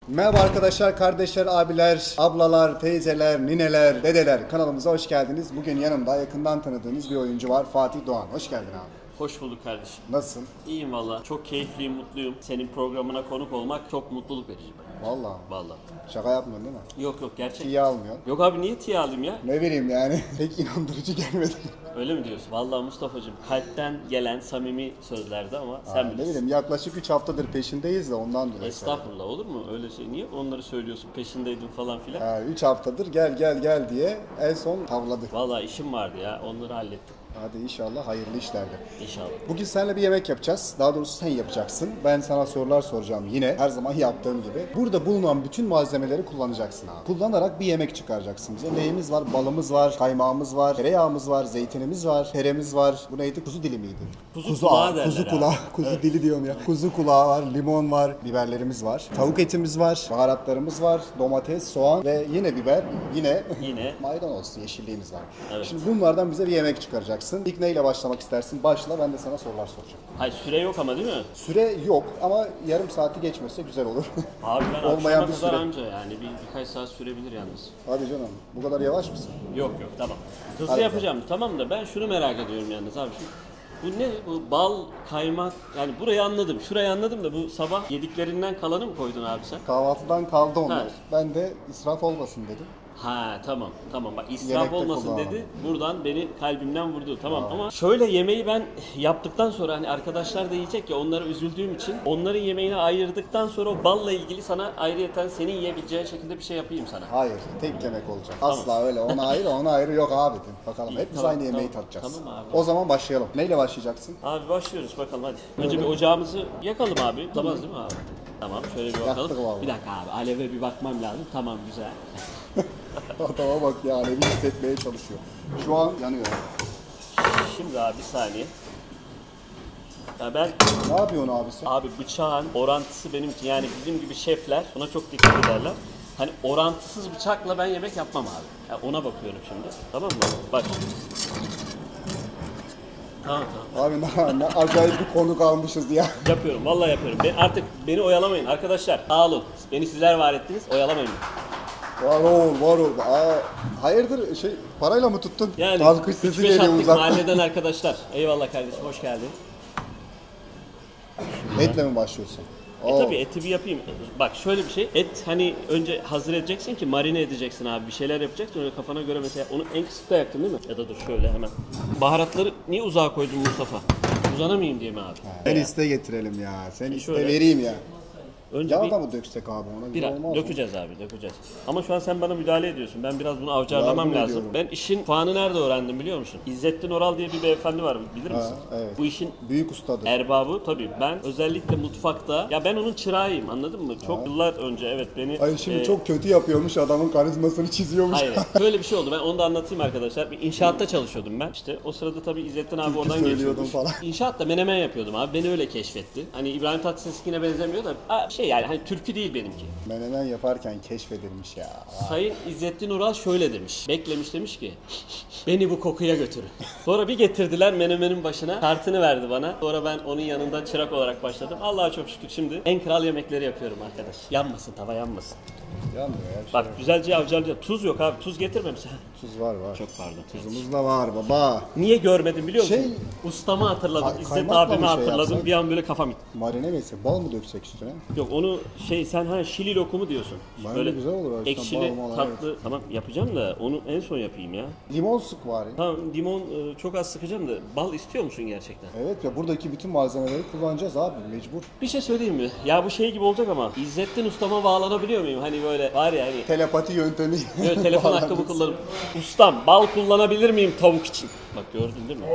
Merhaba arkadaşlar, kardeşler, abiler, ablalar, teyzeler, nineler, dedeler. Kanalımıza hoş geldiniz. Bugün yanımda yakından tanıdığınız bir oyuncu var, Fatih Doğan. Hoş geldin abi. Hoş bulduk kardeşim. Nasılsın? İyiyim valla. Çok keyifliyim, mutluyum. Senin programına konuk olmak çok mutluluk verici. Vallahi. Valla. Şaka yapmıyorsun değil mi? Yok gerçek. Tiye almıyorsun. Yok abi niye tiye alayım ya? Ne bileyim yani. Pek inandırıcı gelmedi. Öyle mi diyorsun? Valla Mustafa'cığım kalpten gelen samimi sözlerdi ama sen Ne bilirsin. bileyim, yaklaşık 3 haftadır peşindeyiz de ondan dolayı. Estağfurullah, olur mu öyle şey? Niye onları söylüyorsun, peşindeydin falan filan? 3 haftadır gel diye en son tavladık. Valla işim vardı ya, onları hallettim. Hadi inşallah hayırlı işlerdir. İnşallah. Bugün seninle bir yemek yapacağız. Daha doğrusu sen yapacaksın. Ben sana sorular soracağım yine. Her zaman yaptığım gibi. Burada bulunan bütün malzemeleri kullanacaksın abi. Kullanarak bir yemek çıkaracaksın bize. Neyimiz var? Balımız var, kaymağımız var, tereyağımız var, zeytinimiz var, teremiz var. Bu neydi? Kuzu dili miydi? Kuzu kulağı derler Kuzu abi. kulağı. Kuzu dili diyorum ya. Kuzu kulağı var, limon var, biberlerimiz var. Tavuk etimiz var, baharatlarımız var, domates, soğan ve yine biber, yine maydanoz, yeşilliğimiz var. Evet. Şimdi bunlardan bize bir yemek çıkaracaksın. İlk neyle başlamak istersin? Başla, ben de sana sorular soracağım. Hayır süre yok ama değil mi? Süre yok ama yarım saati geçmese güzel olur. Abi ben Olmayan akşama bir kadar süre. anca yani birkaç saat sürebilir yalnız. Hadi canım, bu kadar yavaş mısın? Yok tamam. Hızlı Hadi yapacağım tamam da ben şunu merak ediyorum yalnız abi. Bu ne? Bu bal, kaymak yani burayı anladım. Şurayı anladım da bu sabah yediklerinden kalanı mı koydun abi sen? Kahvaltıdan kaldı onlar. Ha. Ben de israf olmasın dedim. Ha tamam bak israf Yemekte olmasın kullanalım. dedi. Buradan beni kalbimden vurdu tamam ama şöyle yemeği ben yaptıktan sonra hani arkadaşlar da yiyecek ya onlara üzüldüğüm için onların yemeğini ayırdıktan sonra o balla ilgili sana ayrıyeten senin yiyebileceğin şekilde bir şey yapayım sana. Hayır, tek yemek olacak. Asla öyle. Ona ayrı yok abi. Bakalım İyi, hep biz tamam, aynı yemeği tamam. tadacağız. Tamam abi. O zaman başlayalım. Neyle başlayacaksın? Abi başlıyoruz bakalım hadi. Önce bir ocağımızı yakalım abi. Tamam değil mi abi? Tamam şöyle bir bakalım. Yaktık vallahi. Bir dakika abi aleve bir bakmam lazım. Tamam güzel. Adama bak ya, alevi hissetmeye çalışıyor. Şu an yanıyor. Şimdi abi bir saniye. Ya ben Ne yapıyorsun abi sen? abi bıçağın orantısı benim için yani bizim gibi şefler buna çok dikkat ederler. Hani orantısız bıçakla ben yemek yapmam abi. Ya ona bakıyorum şimdi. Tamam mı? Bak. Tamam. Abi ne acayip bir konuk almışız ya. Yapıyorum vallahi yapıyorum. Artık beni oyalamayın arkadaşlar. Sağ olun. Beni sizler var ettiniz. Oyalamayın. Var ol. Hayırdır parayla mı tuttun? Yani Alkış sesi 3-5 geliyor attık uzaktan. mahalleden arkadaşlar. Eyvallah kardeşim hoş geldin. Etle mi başlıyorsun? Tabii eti bir yapayım. Bak şöyle bir şey. Et hani önce hazır edeceksin ki marine edeceksin abi. Bir şeyler yapacaksın öyle kafana göre mesela. Onu en kısıkta yaktın değil mi? Ya da dur şöyle hemen. Baharatları niye uzağa koydun Mustafa? Uzanamayayım diye mi abi? Sen iste getirelim ya. Sen iste şöyle. vereyim ya. Önce Yağ bir da mı döksek abi ona? Güzel olmaz mı? dökeceğiz abi dökeceğiz. Ama şu an sen bana müdahale ediyorsun. Ben biraz bunu avcarlamam Yardım lazım. ediyorum. Ben işin puanı nerede öğrendim biliyor musun? İzzettin Oral diye bir beyefendi var bilir misin? Evet. Bu işin Büyük ustadır. erbabı tabii. Ben özellikle mutfakta ya ben onun çırağıyım anladın mı? Çok yıllar önce evet beni Ay şimdi çok kötü yapıyormuş, adamın karizmasını çiziyormuş. Hayır. Böyle bir şey oldu. Ben onu da anlatayım arkadaşlar. Bir inşaatta çalışıyordum ben. İşte o sırada tabii İzzettin abi Türkü oradan söylüyordun geçiyormuş. falan. İnşaatta menemen yapıyordum abi. Beni öyle keşfetti. Hani İbrahim Tatlıses'ine benzemiyor da yani hani türkü değil benimki. Menemen yaparken keşfedilmiş ya. Sayın İzzettin Ural şöyle demiş. Beklemiş demiş ki beni bu kokuya götürün. Sonra bir getirdiler menemenin başına. Tartını verdi bana. Sonra ben onun yanında çırak olarak başladım. Allah'a çok şükür şimdi en kral yemekleri yapıyorum arkadaş. Yanmasın tava yanmasın. Yanmıyor ya. Bak güzelce avcarlayacağım. Tuz yok abi. Tuz getirmemişsin. Tuz var. Çok pardon. Tuzumuz da var baba. Niye görmedim biliyor musun? Şey- Ustamı hatırladım. İzzet kaymakla abimi mı şey hatırladım. yapsak? Bir an böyle kafam gitti. Marine mi etsek? Bal mı döksek üstüne? Yok onu sen şili lokumu diyorsun. Marine güzel olur aslında, ekşili bal mal, tatlı. Tamam yapacağım da onu en son yapayım ya. Limon sık var ya. Tamam limon çok az sıkacağım da bal istiyor musun gerçekten? Evet ya, buradaki bütün malzemeleri kullanacağız abi, mecbur. Bir şey söyleyeyim mi? Ya bu şey gibi olacak ama İzzettin ustama bağlanabiliyor muyum? Hani böyle var ya hani Telepati yöntemi. böyle telefon hakkımı kullanıp ustam bal kullanabilir miyim tavuk için? Bak gördün değil mi?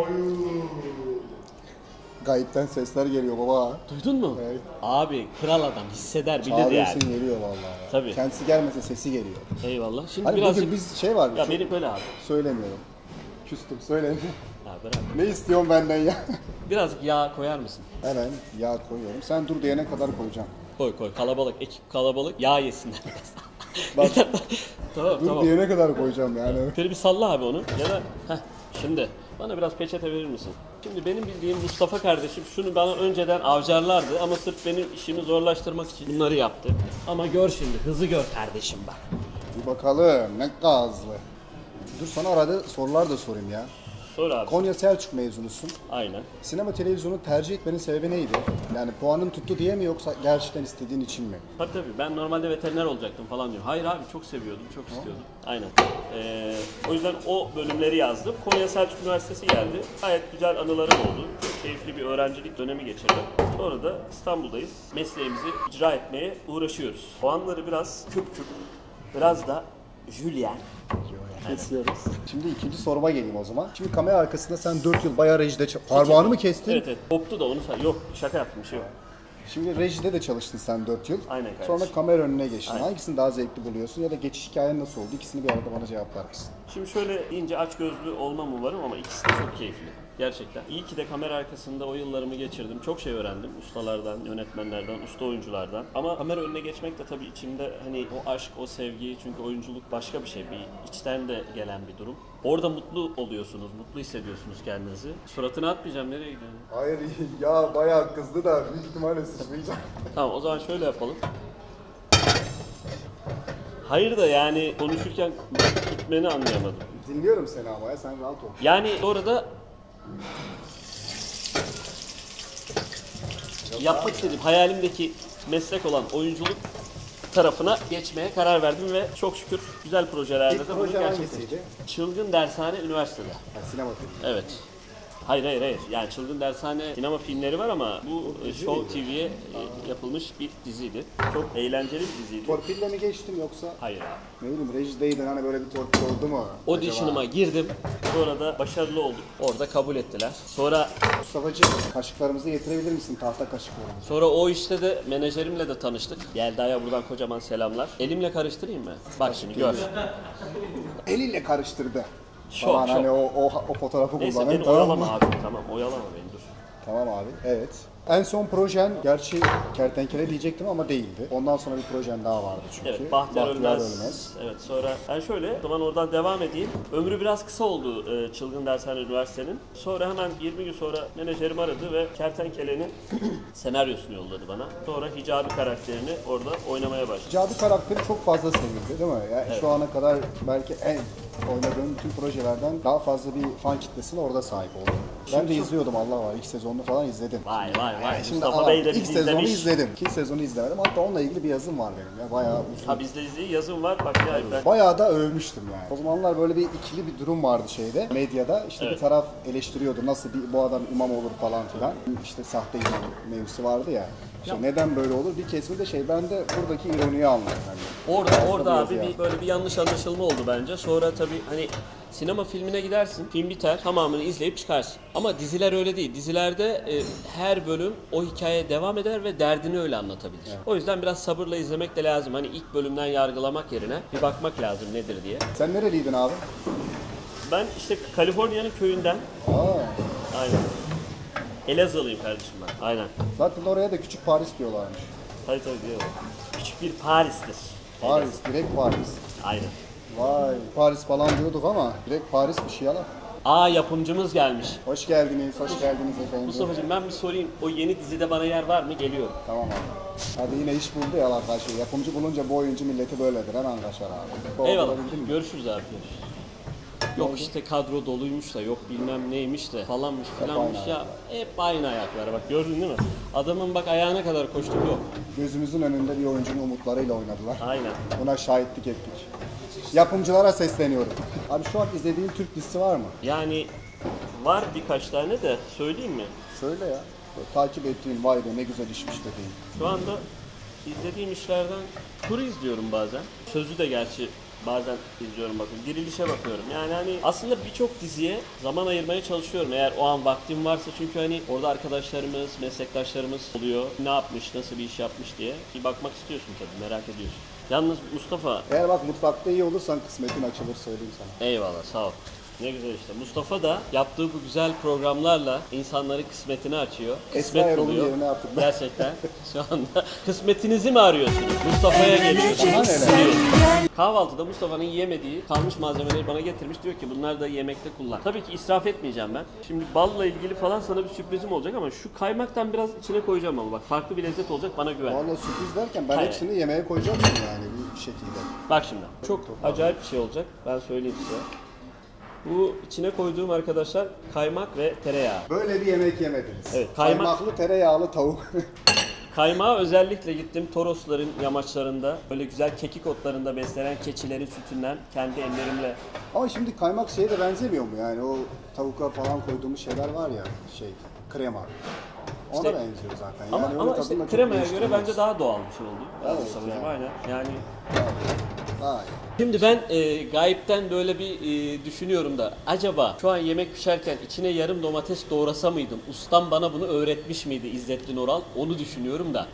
Gayipten sesler geliyor baba. Duydun mu? Evet. Abi kral adam hisseder bilir Çağırıyorsun, yani. geliyor vallahi ya. Tabii. Kendisi gelmese sesi geliyor. Eyvallah. Şimdi Hani birazcık bugün biz şey var. ya çok- benim böyle abi. Söylemiyorum. Küstüm, söylemiyorum. Ya bırak. Ne istiyorsun benden ya? Birazcık yağ koyar mısın? Hemen yağ koyuyorum. Sen dur diyene kadar koyacağım. Koy kalabalık ekip kalabalık yağ yesinler. Bak, tamam dur tamam. diyene kadar koyacağım yani. Şöyle bir salla abi onu ya da şimdi bana biraz peçete verir misin? Şimdi benim bildiğim Mustafa kardeşim şunu bana önceden avcarlardı ama sırf benim işimi zorlaştırmak için bunları yaptı. Ama gör şimdi, hızı gör kardeşim bak. Bir bakalım ne gazlı. Dur sana arada sorular da sorayım ya. Sor abi. Konya Selçuk mezunusun. Aynen. Sinema televizyonu tercih etmenin sebebi neydi? Yani puanın tuttu diye mi yoksa gerçekten istediğin için mi? Tabii ben normalde veteriner olacaktım falan diyor. Hayır abi çok seviyordum, çok istiyordum. Aynen. O yüzden o bölümleri yazdım. Konya Selçuk Üniversitesi geldi. Gayet güzel anılarım oldu. Çok keyifli bir öğrencilik dönemi geçirdim. Sonra da İstanbul'dayız. Mesleğimizi icra etmeye uğraşıyoruz. Puanları biraz küp küp, biraz da Julian. Kesiyoruz. Şimdi ikinci soruma geleyim o zaman. Şimdi kamera arkasında sen 4 yıl bayağı rejide parmağını mı kestin? Evet. Koptu da onu yok şaka yaptım bir şey yok. Şimdi rejide de çalıştın sen 4 yıl. Aynen kardeşim. Sonra kamera önüne geçtin. Aynen. Hangisini daha zevkli buluyorsun ya da geçiş hikayen nasıl oldu? İkisini bir arada bana cevaplar mısın? Şimdi şöyle deyince açgözlü olmam umarım ama ikisi de çok keyifli. Gerçekten. İyi ki de kamera arkasında o yıllarımı geçirdim. Çok şey öğrendim. Ustalardan, yönetmenlerden, usta oyunculardan. Ama kamera önüne geçmek de tabii içimde hani o aşk, o sevgi. Çünkü oyunculuk başka bir şey. Bir içten de gelen bir durum. Orada mutlu oluyorsunuz, mutlu hissediyorsunuz kendinizi. Suratını atmayacağım, nereye gidiyorsun? Hayır ya bayağı kızdı da büyük ihtimalle sıçrayacak. Tamam o zaman şöyle yapalım. Hayır da yani konuşurken gitmeni anlayamadım. Dinliyorum seni ama ya sen rahat ol. Yani orada yapmak istediğim hayalimdeki meslek olan oyunculuk tarafına geçmeye karar verdim ve çok şükür güzel projelerde İlk de bunu proje gerçekleştirdim. hangisiydi? Çılgın Dershane Üniversitede. Ha, sinema filmi. Evet. Hayır. Yani Çılgın Dershane sinema filmleri var ama bu Show TV'ye yapılmış bir diziydi. Çok eğlenceli bir diziydi. Torpille mi geçtin yoksa? Hayır abi. Ne bileyim rejideydin hani böyle bir torpil oldu mu? Audition'ıma girdim. Sonra da başarılı oldum. Orada kabul ettiler. Sonra Mustafa'cığım kaşıklarımızı getirebilir misin tahta kaşıklarımızı? o işte de menajerimle de tanıştık. Yelda'ya buradan kocaman selamlar. Elimle karıştırayım mı? Bak şimdi gör. Eliyle karıştırdı. Şok, Falan şok. hani o fotoğrafı Neyse kullanın beni tamam oyalama mı? abi. Tamam oyalama beni dur. Tamam abi evet. En son projen gerçi kertenkele diyecektim ama değildi. Ondan sonra bir projen daha vardı çünkü. Evet, Bahtiyar Ölmez. Evet, sonra ben şöyle, o zaman oradan devam edeyim. Ömrü biraz kısa oldu Çılgın Dershane Üniversite'nin. Sonra hemen 20 gün sonra menajerim aradı ve Kertenkele'nin senaryosunu yolladı bana. Sonra Hicabi karakterini orada oynamaya başladım. Cadı karakteri çok fazla sevildi değil mi? Yani şu ana kadar belki en oynadığım bütün projelerden daha fazla bir fan kitlesine orada sahip oldum. Ben de izliyordum Allah var. İlk sezonunu falan izledim. Vay. Şimdi Mustafa ama Bey de ilk bizi sezonu izlemiş. izledim. İkinci sezonu izlemedim. Hatta onunla ilgili bir yazım var benim ya. Bayağı uzun. Ha bizde izleyi yazım var. Bak ya ben. Bayağı da övmüştüm yani. O zamanlar böyle bir ikili bir durum vardı şeyde, medyada. İşte Evet. bir taraf eleştiriyordu nasıl bu adam imam olur falan filan. İşte sahte imam mevzusu vardı ya. İşte neden böyle olur? Bir kesimi de ben de buradaki ironiyi anladım. Hani. Orada abi yazıyor. böyle bir yanlış anlaşılma oldu bence. Sonra tabii hani sinema filmine gidersin, film biter, tamamını izleyip çıkarsın. Ama diziler öyle değil. Dizilerde her bölüm o hikaye devam eder ve derdini öyle anlatabilir. O yüzden biraz sabırla izlemek de lazım. Hani ilk bölümden yargılamak yerine bir bakmak lazım nedir diye. Sen nereliydin abi? Ben işte Kaliforniya'nın köyünden, Aa, aynen. Elazığlıyım kardeşim ben, aynen. zaten oraya da küçük Paris diyorlarmış. Tabii diyor. Küçük bir Paris'tir. Paris, direkt Paris. Aynen. Vay, Paris falan diyorduk ama direkt Paris bir şey yalan. Yapımcımız gelmiş. Hoş geldiniz efendim. Mustafa'cığım ben bir sorayım. O yeni dizide bana yer var mı? Geliyorum. Tamam abi. Hadi yine iş buldu ya arkadaşlar. Yapımcı bulunca bu oyuncu milleti böyledir. Hemen kaçar abi. Eyvallah. Olabildin mi? Görüşürüz abi. Görüşürüz. Yok işte kadro doluymuş da yok bilmem neymiş de falanmış filanmış aynı ya. Hep aynı ayakları bak gördün değil mi? Adamın bak ayağına kadar koştuk yok. Gözümüzün önünde bir oyuncunun umutlarıyla oynadılar. Aynen. Buna şahitlik ettik. Yapımcılara sesleniyorum. Abi şu an izlediğin Türk dizisi var mı? Yani var birkaç tane de söyleyeyim mi? Söyle ya. Böyle takip ettiğin vay be ne güzel işmiş dediğin. Şu anda izlediğim işlerden Kuru izliyorum bazen. Sözü de gerçi bazen izliyorum bakın. Dirilişe bakıyorum. Yani hani aslında birçok diziye zaman ayırmaya çalışıyorum. Eğer o an vaktim varsa çünkü hani orada arkadaşlarımız, meslektaşlarımız oluyor. Ne yapmış, nasıl bir iş yapmış diye bir bakmak istiyorsun tabii, merak ediyorsun. Yalnız Mustafa, Eğer bak mutfakta iyi olursan kısmetin açılır söyleyeyim sana. eyvallah sağ ol. Ne güzel işte. Mustafa da yaptığı bu güzel programlarla insanların kısmetini açıyor. Esra Kısmet Erol'un buluyor. yerine yaptık ben. Gerçekten şu anda kısmetinizi mi arıyorsunuz? Mustafa'ya geliyorsunuz. Kahvaltıda Mustafa'nın yemediği kalmış malzemeleri bana getirmiş. Diyor ki bunları da yemekte kullan. Tabii ki israf etmeyeceğim ben. Şimdi balla ilgili falan sana bir sürprizim olacak ama şu kaymaktan biraz içine koyacağım ama bak farklı bir lezzet olacak, bana güven. Vallahi sürpriz derken ben Hayır. hepsini yemeğe koyacaktım yani bir şekilde. Bak şimdi çok acayip bir şey olacak. Ben söyleyeyim size. Bu içine koyduğum arkadaşlar kaymak ve tereyağı. Böyle bir yemek yemediniz. Evet, Kaymaklı tereyağlı tavuk. Kaymağı özellikle gittim Torosların yamaçlarında böyle güzel kekik otlarında beslenen keçilerin sütünden kendi ellerimle. Ama şimdi kaymak şeye de benzemiyor mu yani o tavuklar falan koyduğumuz şeyler var ya krema. Ona İşte- benziyor zaten. Ama, Yani ama öyle işte tadını çok kremaya göre değiştirmez. bence daha doğal bir şey oldu. Evet, Mustafa'cığım, yani. aynen. Yani Daha iyi. şimdi ben gayipten böyle bir düşünüyorum da acaba şu an yemek pişerken içine yarım domates doğrasa mıydım? Ustam bana bunu öğretmiş miydi İzzettin Oral? Onu düşünüyorum da.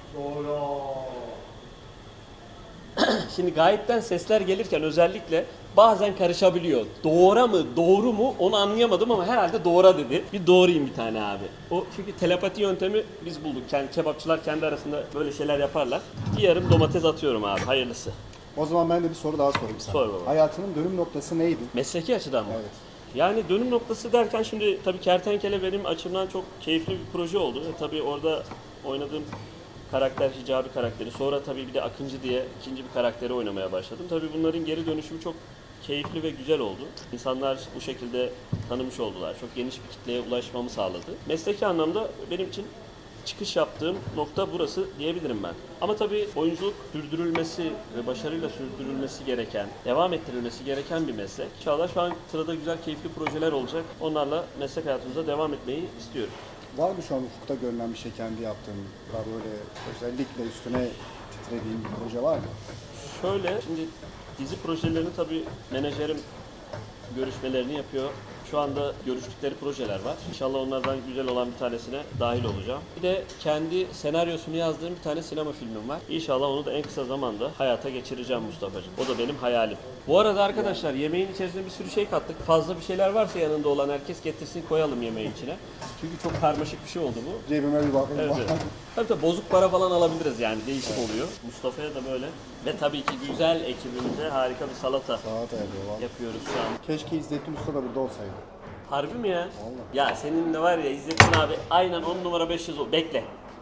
Şimdi gayipten sesler gelirken özellikle bazen karışabiliyor. Doğra mı, doğru mu onu anlayamadım ama herhalde doğra dedi. Bir doğrayayım bir tane abi. O çünkü telepati yöntemi biz bulduk. Yani kebapçılar kendi arasında böyle şeyler yaparlar. Bir yarım domates atıyorum abi, hayırlısı. O zaman ben de bir soru daha sorayım sana. Sor baba. Hayatının dönüm noktası neydi? Mesleki açıdan mı? Evet. Yani dönüm noktası derken şimdi tabii Kertenkele benim açımdan çok keyifli bir proje oldu. Tabii orada oynadığım karakter Hicabi karakteri. Sonra tabii bir de Akıncı diye ikinci bir karakteri oynamaya başladım. Tabii bunların geri dönüşümü çok keyifli ve güzel oldu. İnsanlar bu şekilde tanımış oldular. Çok geniş bir kitleye ulaşmamı sağladı. Mesleki anlamda benim için çıkış yaptığım nokta burası diyebilirim ben. Ama tabii oyunculuk sürdürülmesi ve başarıyla sürdürülmesi gereken, devam ettirilmesi gereken bir meslek. İnşallah şu an sırada güzel, keyifli projeler olacak. Onlarla meslek hayatımıza devam etmeyi istiyoruz. Var mı şu an ufukta görünen bir şey kendi yaptığın? Daha böyle özellikle üstüne titrediğin bir proje var mı? Şöyle, şimdi dizi projelerini tabii menajerim görüşmelerini yapıyor. Şu anda görüştükleri projeler var. İnşallah onlardan güzel olan bir tanesine dahil olacağım. Bir de kendi senaryosunu yazdığım bir tane sinema filmim var. İnşallah onu da en kısa zamanda hayata geçireceğim Mustafa'cığım. O da benim hayalim. Bu arada arkadaşlar yemeğin içerisine bir sürü şey kattık. Fazla bir şeyler varsa yanında olan herkes getirsin, koyalım yemeğin içine. Çünkü çok karmaşık bir şey oldu bu. Cebime bir bakayım. Evet, evet. Tabii bozuk para falan alabiliriz yani, değişik oluyor. Mustafa'ya da böyle. Ve tabii ki güzel ekibimize harika bir salata Saat yapıyor valla. yapıyoruz şu an. Keşke İzzettin Usta da burada olsaydı. Harbi mi ya? Vallahi. Ya senin de var ya İzzettin abi aynen 10 numara 500 o. Bekle.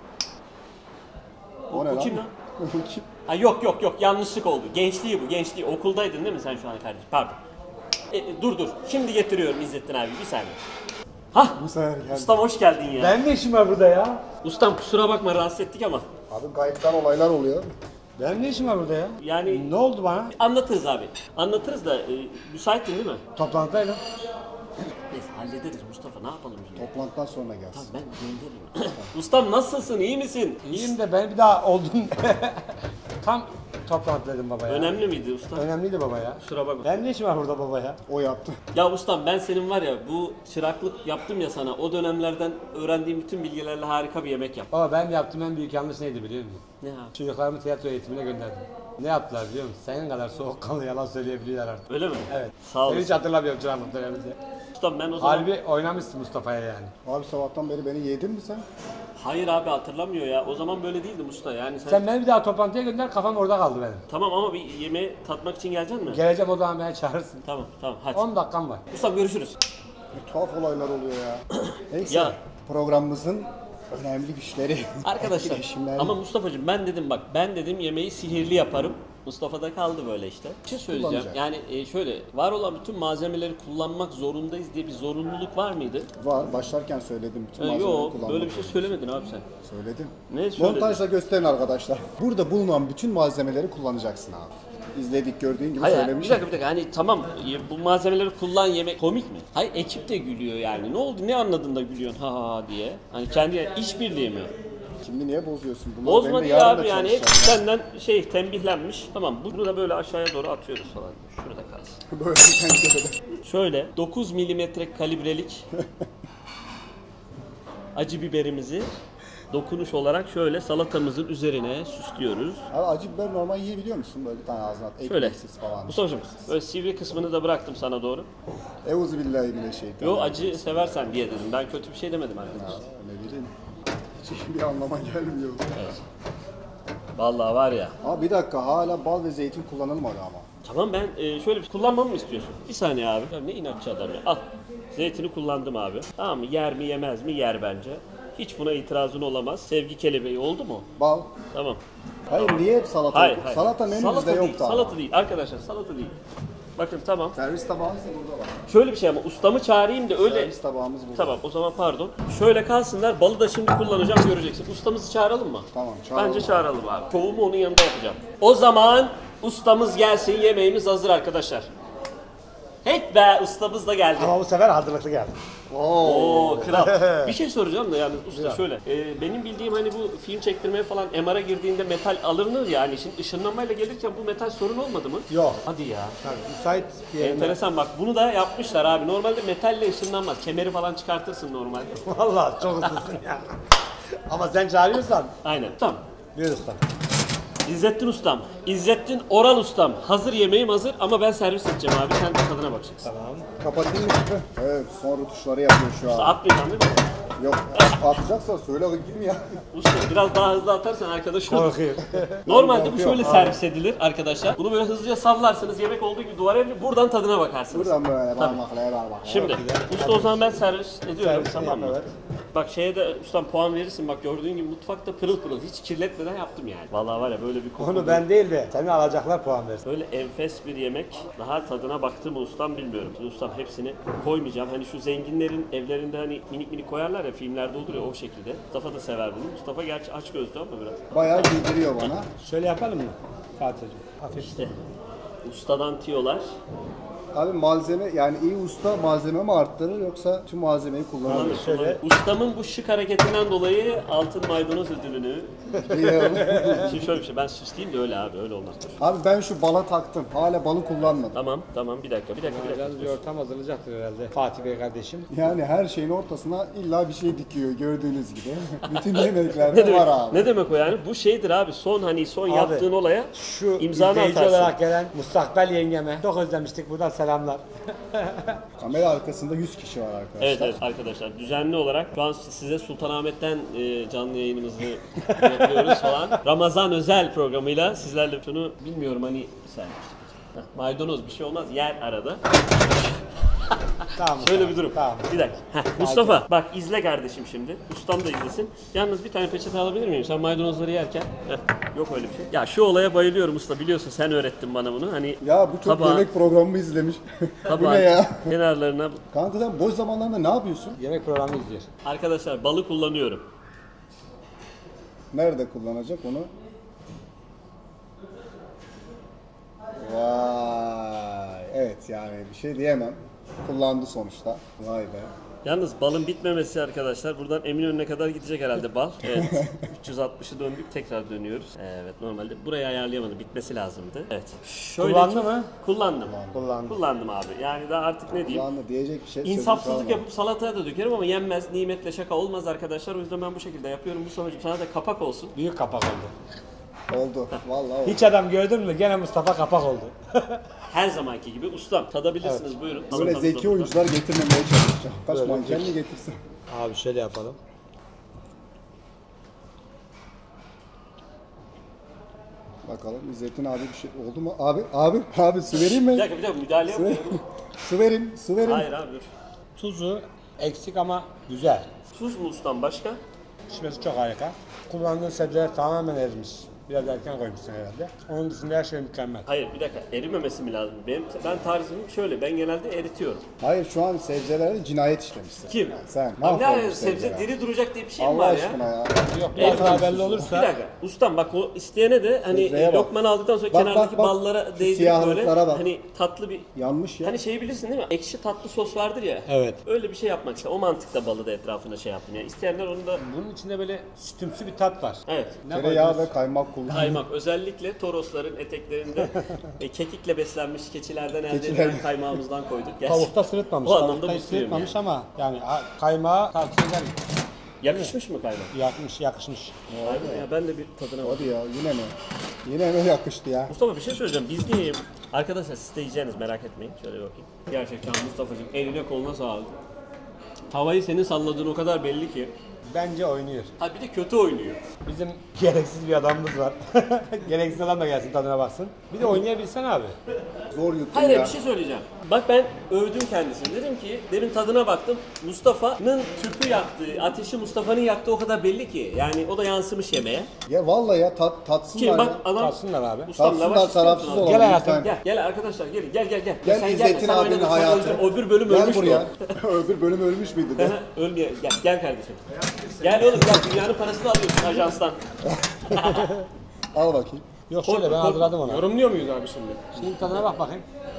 O ne bu lan? kim lan? Bu kim? Ha yok yanlışlık oldu. Gençliği bu, gençliği. Okuldaydın değil mi sen şu an kardeşim? Pardon. Dur. Şimdi getiriyorum İzzettin abi, bir saniye. Hah! Bu sefer geldi. Ustam hoş geldin ya. Ben ne işim var burada ya? Ustam kusura bakma rahatsız ettik ama. Abi gayipten olaylar oluyor. Ben ne işim var burada ya? Yani Ne oldu bana? anlatırız abi. Anlatırız da müsaittin değil mi? Toplantıdaydım. Neyse hallederiz Mustafa, ne yapalım şimdi? Toplantıdan sonra gelsin. Ben gönderirim. Ustam nasılsın, iyi misin? İyiyim de ben bir daha oldum. Tam toplantıdaydım baba ya. Önemli miydi usta? Önemliydi baba ya. Kusura bakma. Ben ne işim var burada baba ya? O yaptı. Ya ustam ben senin var ya bu çıraklık yaptım ya sana, o dönemlerden öğrendiğim bütün bilgilerle harika bir yemek yap. Baba ben yaptığım en büyük yanlış neydi biliyor musun? Ne abi? Çocuklarımı tiyatro eğitimine gönderdim. Ne yaptılar biliyor musun? Senin kadar soğukkanlı yalan söyleyebiliyorlar artık. Öyle mi? Evet. Sağ Seni hiç olasın. hatırlamıyorum çıraklık döneminde. Ustam ben o zaman... Harbi oynamışsın Mustafa'ya yani. Abi sabahtan beri beni yedin mi sen? Hayır abi hatırlamıyor ya. O zaman böyle değildim usta yani sen... Sen beni bir daha toplantıya gönder, kafam orada kaldı benim. Tamam ama bir yemeği tatmak için geleceksin mi? Geleceğim o zaman beni çağırırsın. Tamam hadi. 10 dakikam var. Ustam görüşürüz. Ne tuhaf olaylar oluyor ya. Neyse. Ya. Programımızın önemli güçleri. Arkadaşlar etkileşimler. ama Mustafa'cığım ben dedim yemeği sihirli yaparım. Mustafa'da kaldı böyle işte. Bir şey söyleyeceğim. Kullanacak. Yani şöyle var olan bütün malzemeleri kullanmak zorundayız diye bir zorunluluk var mıydı? Var. Başlarken söyledim. Bütün malzemeleri Yok kullanmak böyle bir şey zorundayız. söylemedin abi sen. Söyledim. Ne söyledin? Montajla gösterin arkadaşlar. Burada bulunan bütün malzemeleri kullanacaksın abi. İzledik gördüğün gibi Hayır bir söylemişim. dakika hani tamam bu malzemeleri kullan yemek komik mi? Hayır ekip de gülüyor yani. Ne oldu ne anladın da gülüyorsun ha diye. Hani kendi işbirliği mi? Şimdi niye bozuyorsun? Bunlar Bozma benim de değil yarın da abi yani hep çalışacağım. senden tembihlenmiş. Tamam bunu da böyle aşağıya doğru atıyoruz falan. Şurada kalsın. Böyle pencerede. Şöyle 9 milimetre kalibrelik acı biberimizi dokunuş olarak şöyle salatamızın üzerine süslüyoruz. Abi acı biber normal yiyebiliyor musun? Böyle bir tane ağzına at. Şöyle. Ekmeksiz falan. Mustafa'cığım böyle sivri kısmını da bıraktım sana doğru. Euzubillahimineşşeytanirracim. Yo acı seversen diye dedim. Ben kötü bir şey demedim arkadaşlar. Ne bileyim. Hiç bir anlama gelmiyor. Evet. Vallahi var ya. Abi bir dakika hala bal ve zeytin kullanılmadı ama. Tamam ben şöyle bir kullanmamı mı istiyorsun? Bir saniye abi. Ya ne inatçı adam ya. Al. Zeytini kullandım abi. Tamam mı? Yer mi yemez mi? Yer bence. Hiç buna itirazın olamaz. Sevgi kelebeği oldu mu? Bal. Tamam. Hayır niye hep salata? Hayır, yok? hayır. Salata menümüzde Salata değil, yoktu ama. salata değil. Arkadaşlar salata değil. Bakın tamam. Servis tabağımız da burada var. Şöyle bir şey ama ustamı çağırayım da öyle... Servis tabağımız burada. Tamam o zaman pardon. Şöyle kalsınlar. Balı da şimdi kullanacağım göreceksin. Ustamızı çağıralım mı? Tamam, çağıralım. Bence çağıralım abi. Şovumu onun yanında yapacağım. O zaman ustamız gelsin. Yemeğimiz hazır arkadaşlar. Hey be ustamız da geldi. Ama bu sefer hazırlıklı geldim. Oo kral. Bir şey soracağım da yani usta şöyle. Benim bildiğim hani bu film çektirmeye falan MR'a girdiğinde metal alınır ya hani şimdi ışınlanmayla gelirken bu metal sorun olmadı mı? Yok. Hadi ya. Yani müsait bir yerine. Enteresan bak bunu da yapmışlar abi. Normalde metalle ışınlanmaz. Kemeri falan çıkartırsın normalde. Vallahi çok ıslısın ya. Ama sen çağırıyorsan. Aynen. Tamam. Buyur usta. İzzettin ustam. İzzettin Oral ustam. Hazır yemeğim hazır ama ben servis edeceğim abi. Sen tadına bakacaksın. Tamam. Kapatayım mı şüphe? Evet son rötuşları yapıyor şu an. Atmayacaksın değil mi? Yok atacaksan söyle bakayım ya. Usta biraz daha hızlı atarsan arkadaş olur. Korkuyor. Normalde bu Korkuyorum. şöyle servis edilir arkadaşlar. Bunu böyle hızlıca sallarsınız yemek olduğu gibi duvara evli. Buradan tadına bakarsınız. Buradan böyle parmakla parmakla. Şimdi usta o zaman ben servis ediyorum Servis tamam mı? yap, evet. Bak şeye de ustam puan verirsin bak gördüğün gibi mutfakta pırıl pırıl hiç kirletmeden yaptım yani. Vallahi var ya böyle bir koku. Onu ben değil de seni alacaklar puan versin. Böyle enfes bir yemek. Daha tadına baktı mı ustam bilmiyorum. Şimdi ustam hepsini koymayacağım. Hani şu zenginlerin evlerinde hani minik minik koyarlar ya filmlerde olur ya o şekilde. Mustafa da sever bunu. Mustafa gerçi aç gözlü ama biraz. Bayağı giydiriyor bana. Şöyle yapalım mı? Fatih'cim. Hafif. İşte ustadan tiyolar. Abi malzeme yani iyi usta malzeme mi arttırır yoksa tüm malzemeyi kullanır mı? Şöyle. Ustamın bu şık hareketinden dolayı altın maydanoz ödülünü. Şimdi şöyle bir şey ben süsleyeyim de öyle abi öyle olmaz. Abi ben şu bala taktım. Hala balı kullanmadım. Tamam bir dakika. Biraz bir ortam hazırlayacaktır herhalde. Fatih Bey kardeşim. Yani her şeyin ortasına illa bir şey dikiyor gördüğünüz gibi. Bütün Ne yemeklerde demek, var abi. ne demek o yani? Bu şeydir abi son Abi, yaptığın olaya Şu imzanı izleyici atarsın. olarak gelen mustakbel yengeme çok özlemiştik. Buradan selamlar. Kamera arkasında 100 kişi var arkadaşlar. Evet arkadaşlar düzenli olarak şu an size Sultanahmet'ten canlı yayınımızı yapıyoruz falan. Ramazan özel programıyla sizlerle şunu bilmiyorum hani sen maydanoz bir şey olmaz yer arada. Tamam. Şöyle bir durum. Tamam. Bir dakika. Mustafa bak izle kardeşim şimdi. Ustam da izlesin. Yalnız bir tane peçete alabilir miyim? Sen maydanozları yerken. Yok öyle bir şey. Ya şu olaya bayılıyorum usta biliyorsun sen öğrettin bana bunu. Hani Ya bu çok tabağı- yemek programı izlemiş. Bu ne tabağın ya? kenarlarına Kanka sen boş zamanlarında ne yapıyorsun? Yemek programı izliyor. arkadaşlar balı kullanıyorum. Nerede kullanacak onu? Vay. Evet yani bir şey diyemem. Kullandı sonuçta. Vay be. Yalnız balın bitmemesi arkadaşlar. Buradan Eminönü'ne kadar gidecek herhalde bal. Evet. 360'ı döndük tekrar dönüyoruz. Evet normalde burayı ayarlayamadım. Bitmesi lazımdı. Evet. Şöyle Kullandı mı? Kullandım. Kullandı. Kullandım abi. Yani daha artık ne diyeyim. Kullandı diyecek bir şey sözüm İnsafsızlık kalmadı. yapıp salataya da dökerim ama yenmez. Nimetle şaka olmaz arkadaşlar. O yüzden ben bu şekilde yapıyorum. Bu sonucu sana da kapak olsun. Büyük kapak oldu. Oldu. Vallahi oldu. Hiç adam gördün mü? Gene Mustafa kapak oldu. Her zamanki gibi ustam. Tadabilirsiniz buyurun. Böyle Salatamız da zeki burada. oyuncular getirmemeye çalışacağım. Kaç Böyle manken zeki. mi getirsin? Abi şöyle yapalım. Bakalım İzzettin abi bir şey oldu mu? Abi su vereyim Bir mi? dakika müdahale Su, ver- yapmıyorum. su verin. Hayır abi dur. Tuzu eksik ama güzel. Tuz mu ustam başka? Pişmesi çok harika. Kullandığın sebzeler tamamen erimiş. Biraz erken koymuşsun herhalde. Onun dışında her şey mükemmel. Hayır bir dakika erimemesi mi lazım? Ben tarzım şöyle ben genelde eritiyorum. Hayır şu an sebzelerde cinayet işlemişsin. Kim? Sen. Abi Mahvolmuş ne sebze sebzeler. diri duracak diye bir şey mi Allah var aşkına ya? ya. Yok Evet, biraz daha belli Bir olursa dakika. Ustam bak o isteyene de hani Sebzeye bak. lokmanı aldıktan sonra Bak, kenardaki bak. ballara Şu değdirip siyahlıklara böyle bak. hani tatlı bir Yanmış ya. hani şeyi bilirsin değil mi? Ekşi tatlı sos vardır ya. Evet. Öyle bir şey yapmak istedim. O mantıkla balı da etrafına şey yaptım. Yani isteyenler onu da bunun içinde böyle sütümsü bir tat var. evet. Ne Tereyağı koydunuz? ve kaymak kullan. Kaymak özellikle Torosların eteklerinde kekikle beslenmiş keçilerden elde Keçiler. edilen kaymağımızdan koyduk. Tavukta sırıtmamış. O anlamda Tavukta hiç mutluyum sırıtmamış yani. ama yani kaymağı tavsiye ederim. Yakışmış mı kaymak? Yakışmış. Aynen ya, ben de bir tadına bak. Hadi ya yine mi? Yine mi yakıştı ya? Mustafa bir şey söyleyeceğim. Biz niye? Arkadaşlar siz de yiyeceğiniz, merak etmeyin. Şöyle bir bakayım. Gerçekten Mustafa'cığım eline koluna sağlık. Havayı senin salladığın o kadar belli ki. Bence oynuyor. Ha bir de kötü oynuyor. Bizim gereksiz bir adamımız var. Gereksiz adam da gelsin tadına baksın. Bir de oynayabilsen abi. Zor yuttum Hayır ya. bir şey söyleyeceğim. Bak ben övdüm kendisini. Dedim ki demin tadına baktım. Mustafa'nın tüpü yaktığı, ateşi Mustafa'nın yaktığı o kadar belli ki. Yani o da yansımış yemeğe. Ya vallahi ya tatsınlar Ki bak ya. adam Tatsınlar abi. ustam Tatsınlar, lavaş istiyor tarafsız musun abi? olalım Gel hayatım, lütfen. Gel arkadaşlar gelin gel. Gel Sen İzzettin gelme, sen abinin oynadın, hayatı. sen öbür bölüm Gel ölmüştü buraya. o. Öbür bölüm ölmüş müydü de? Ölmeye gel kardeşim. Gel oğlum gel, dünyanın parasını alıyorsun ajanstan. Al bakayım. Yok şöyle ben hazırladım onu. Yorumluyor muyuz abi şimdi? Şimdi tadına bak bakayım.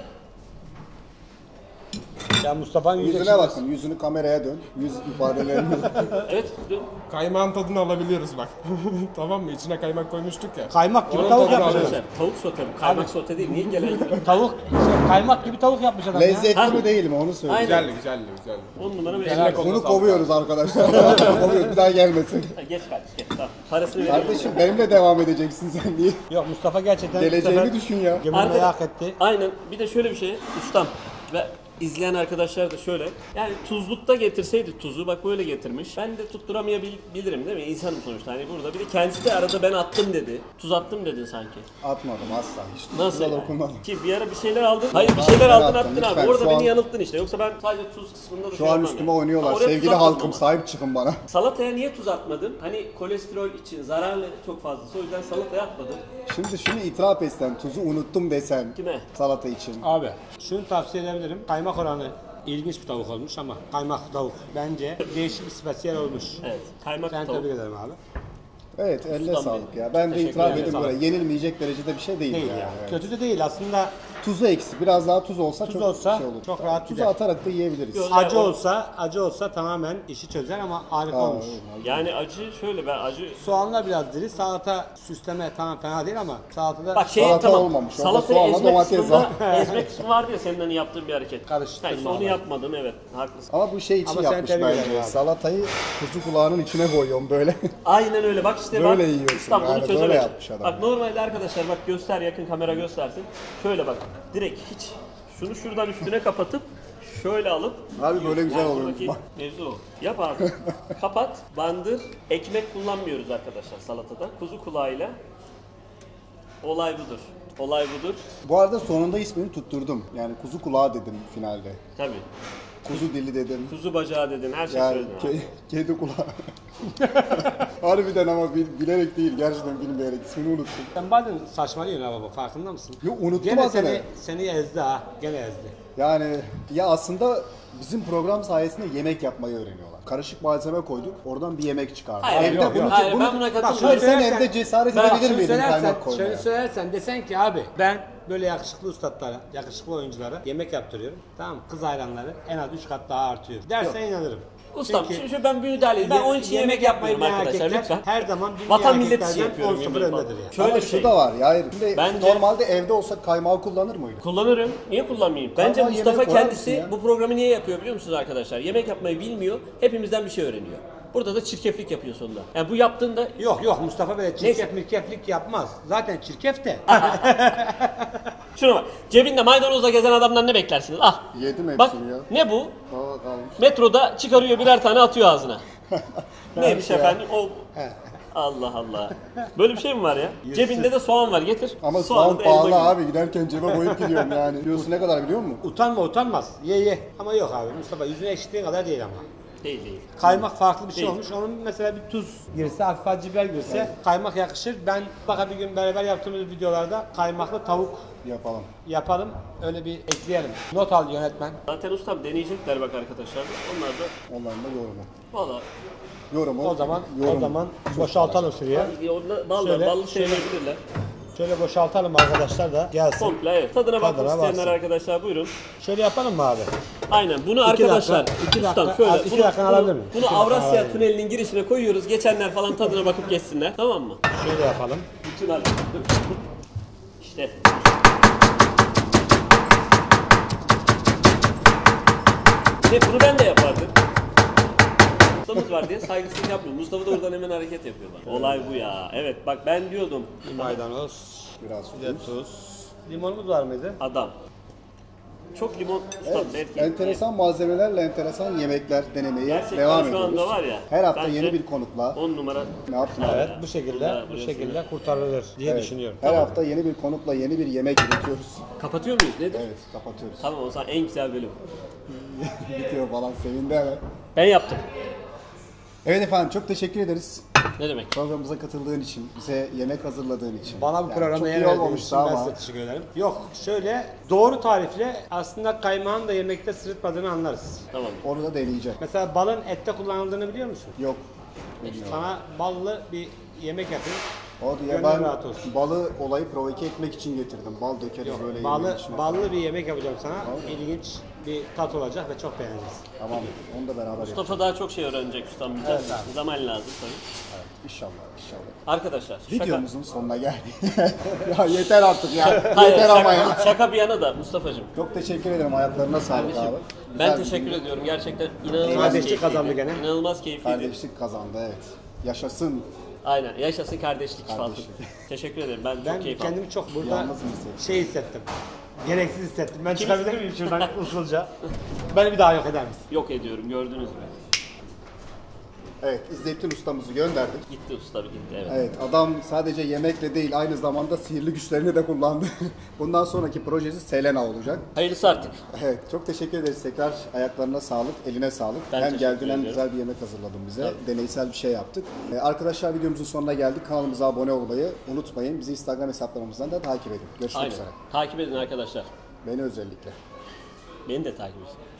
Ya Mustafa'nın Yüzüne bakın. Yüzünü kameraya dön. Yüz ifadelerini. Evet. Kaymağın tadını alabiliyoruz bak. Tamam mı? İçine kaymak koymuştuk ya. Kaymak gibi Onun tavuk tadını yapmış. alıyoruz. Arkadaşlar tavuk sote bu. Kaymak sote değil. Niye gelen gibi? Tavuk, kaymak gibi tavuk yapmış adam ya. Lezzetli mi değil mi onu söyle. Aynen. Güzeldi, güzeldi, güzeldi. 10 numara bir Eline ekmek. koluna Bunu sağlık. kovuyoruz arkadaşlar. Kovuyoruz. Bir daha gelmesin. Ha, geç kardeş geç. Tamam. Parasını veriyorum. Kardeşim benimle devam edeceksin sen diye. Yok Mustafa gerçekten Geleceğini düşün ya. Gönül merak etti. Aynen. Bir de şöyle bir şey. Ustam ve izleyen arkadaşlar da şöyle. Yani tuzlukta getirseydi tuzu bak böyle getirmiş. Ben de tutturamayabilirim değil mi? İnsanım sonuçta. Hani burada bir de kendisi de arada ben attım dedi. Tuz attım dedin sanki. Atmadım asla. Hiç Nasıl? tuzla Yani? dokunmadım. Ki bir ara bir şeyler aldın. Hayır bir şeyler sen aldın attın, attın abi. lütfen. Orada Şu beni an- yanılttın işte. Yoksa ben sadece tuz kısmında da Şu an üstüme oynuyorlar. Oraya tuz Sevgili atmadım halkım ama. sahip çıkın bana. Salataya niye tuz atmadın? Hani kolesterol için zararlı çok fazlası. O yüzden salataya atmadın. Şimdi şunu itiraf etsen, tuzu unuttum desen. Kime? Salata için. Abi şunu tavsiye edebilirim. Kaymak oranı ilginç bir tavuk olmuş ama kaymaklı tavuk bence değişik bir spesiyel olmuş. Evet. Kaymak Ben tavuk. tebrik ederim abi. Evet, eline Ustam sağlık benim. ya. Ben de Teşekkür itiraf ederim. edeyim böyle yenilmeyecek derecede bir şey değil, Değil yani. ya. Evet. Kötü de değil aslında. Tuzu eksik. Biraz daha tuz olsa Tuz çok olsa şey olur. çok rahat Tuzu gider. atarak da yiyebiliriz. Yok. Acı olsa tamamen işi çözer ama harika olmuş. Yani acı şöyle ben acı... Soğanlar biraz diri. Salata süsleme tamam fena değil ama salatada Bak şey Salata tamam. olmamış. Orada Salatayı soğanla ezme domates kısmında, var. ezme kısmı vardı ya senin hani yaptığın bir hareket. Karıştırma Ha, işte onu abi. yapmadım evet. Haklısın. Ama bu şey için Ama sen yapmış tebrik ederim bence. abi. Salatayı kuzu kulağının içine koyuyorum böyle. Aynen öyle bak işte Böyle bak. yiyorsun İstanbul'u yani, böyle çözemedim. yapmış adam. Bak normalde arkadaşlar bak göster yakın kamera göstersin. Şöyle bak direkt hiç şunu şuradan üstüne kapatıp şöyle alıp Abi böyle güzel yani oluyor. buradaki mevzu o. Yap abi. Kapat, bandır. Ekmek kullanmıyoruz arkadaşlar salatada. Kuzu kulağıyla. Olay budur. Olay budur. Bu arada sonunda ismini tutturdum. Yani kuzu kulağı dedim finalde. Tabii. Kuzu dili dedim. Kuzu bacağı dedin, her şey Yani söyledin. abi. kedi kulağı. Harbiden ama bilerek değil, gerçekten bilmeyerek ismini unuttum. sen bazen saçmalıyorsun ha baba farkında mısın? Yok unuttum Gene aslında. seni ezdi ha. Gene ezdi. Yani ya aslında bizim program sayesinde yemek yapmayı öğreniyorlar. Karışık malzeme koyduk, oradan bir yemek çıkardık. Hayır, Evde yok, bunu, hayır, bunu, ben buna bak katılmıyorum. şöyle sen Söylersen- evde cesaret Ben edebilir Şunu miydin söylersen, kaymak koymaya? şöyle söylersen desen ki abi ben böyle yakışıklı ustalara, yakışıklı oyunculara yemek yaptırıyorum. Tamam mı? Kız hayranları en az 3 kat daha artıyor. Dersen inanırım. Ustam Çünkü şimdi ben bir müdahale edeyim. Ben onun için yemek yapmıyorum bilen arkadaşlar erkekler lütfen. Her zaman dünya Vatan millet için erkeklerden yapıyorum 10-0 yemeği falan. öndedir yani. Şöyle Ama bir şu şey. da var ya, hayır. Şimdi Bence- normalde evde olsak kaymağı kullanır mıydı? Kullanırım. Niye kullanmayayım? Bence Kaymağı Mustafa yemeğe koyar kendisi mısın ya? bu programı niye yapıyor biliyor musunuz arkadaşlar? Yemek yapmayı bilmiyor. Hepimizden bir şey öğreniyor. Burada da çirkeflik yapıyor sonunda. Yani bu yaptığında Yok Mustafa böyle Neyse. çirkef mirkeflik yapmaz. Zaten çirkef de. şuna bak. Cebinde maydanozla gezen adamdan ne beklersiniz? Ah. Yedim hepsini Bak ya. ne bu? Aa, kalmış. Metroda çıkarıyor birer tane atıyor ağzına. Neymiş ya. efendim? O Allah Allah. Böyle bir şey mi var ya? Cebinde de soğan var. Getir. Ama Soğanı soğan da elma pahalı gibi. abi, giderken cebe koyup gidiyorum yani. Kilosu ne kadar biliyor musun? Utanmaz. Ye. Ama yok abi Mustafa yüzüne ekşittiği kadar değil ama. Değil. Kaymak farklı bir şey Değil. olmuş. Onun mesela bir tuz girse, hafif acı biber girse kaymak yakışır. Ben baka bir gün beraber yaptığımız videolarda kaymaklı tavuk Yapalım. yapalım. Öyle bir ekleyelim. Not al yönetmen. Zaten ustam deneyecekler bak arkadaşlar. Onlar da Onların da yorumu. valla O zaman yorum. boşaltalım şuraya. ballı Şöyle, ballı şey şöyle. yapabilirler. Şöyle boşaltalım arkadaşlar da gelsin. Komple evet. Tadına bakmak Tadına isteyenler baksın. arkadaşlar buyurun. Şöyle yapalım mı abi? Aynen bunu İki arkadaşlar dakika, iki ustam dakika, şöyle az iki dakika alabilir miyim? bunu İki dakika Avrasya alabilir miyim? Tüneli'nin girişine koyuyoruz. Geçenler falan tadına bakıp geçsinler. Tamam mı? Şöyle yapalım. Bütün al. İşte. Bunu ben de yapardım. Ustamız var diye saygısızlık yapmıyor. Mustafa da oradan hemen hareket yapıyor bak. Olay bu ya. Evet bak ben diyordum Maydanoz, Biraz bir de tuz. Limonumuz var mıydı? adam. Çok limon ustam Evet, belki. enteresan malzemelerle enteresan yemekler denemeye Gerçekten devam şu ediyoruz. anda var ya, Her hafta bence yeni bir konukla 10 numara. ne yaptın abi? Evet, bu şekilde kurtarılır diye Evet. düşünüyorum. Her hafta yeni bir konukla yeni bir yemek üretiyoruz. Kapatıyor muyuz? Nedir? Evet, kapatıyoruz. Tamam o zaman en güzel bölüm. Bitiyor falan, sevindi hemen. Ben yaptım. Evet efendim, çok teşekkür ederiz. Ne demek? Programımıza katıldığın için, bize yemek hazırladığın için. Bana bu Yani programda çok yer iyi verdiğiniz olmamıştı için ben ama. size teşekkür ederim. Yok, şöyle doğru tarifle aslında kaymağın da yemekte sırıtmadığını anlarız. Tamam. Onu da deneyeceğim. Mesela balın ette kullanıldığını biliyor musun? Yok. Bilmiyorum. Sana ballı bir yemek yapayım. O diye Gönlün ben rahat olsun. balı olayı provoke etmek için getirdim. Bal dökeriz Yok, böyle yemeğin ballı, içine. ballı bir yemek yapacağım sana. İlginç bir tat olacak ve çok beğeneceğiz. Tamam, onu da beraber yapalım. Mustafa daha çok şey öğrenecek ustam bizden. Evet abi. Zaman lazım tabii. Evet, inşallah, inşallah. Arkadaşlar şaka. Videomuzun sonuna geldik. Ya yeter artık ya. Hayır, Yeter şaka, ama ya. şaka bir yana da Mustafa'cığım. Çok teşekkür ederim. Ayaklarına sağlık abi. Ben Güzel teşekkür bir ediyorum. Gerçekten inanılmaz Kardeşlik keyifliydi. kazandı gene. İnanılmaz keyifliydi. kardeşlik kazandı, evet. Yaşasın. Aynen. Yaşasın kardeşlik falan. Kardeşlik. Teşekkür ederim. Ben, Ben çok keyif aldım. kendimi çok burada Yalnız mı hissettin? şey hissettim. Gereksiz hissettim. Ben çıkabilir miyim şuradan usulca? Beni bir daha yok eder misin? Yok ediyorum gördüğünüz gibi. Evet, İzzettin ustamızı gönderdik. Gitti usta bir gitti evet. Evet, adam sadece yemekle değil, aynı zamanda sihirli güçlerini de kullandı. Bundan sonraki projesi Selena olacak. Hayırlısı artık. Evet, çok teşekkür ederiz tekrar. Ayaklarına sağlık, eline sağlık. Ben Hem teşekkür geldin hem ediyorum. güzel bir yemek hazırladın bize. Deneysel bir şey yaptık. Arkadaşlar videomuzun sonuna geldik. Kanalımıza abone olmayı unutmayın. Bizi Instagram hesaplarımızdan da takip edin. Görüşmek Aynen. üzere. Takip edin arkadaşlar. Beni özellikle. Beni de takip edin.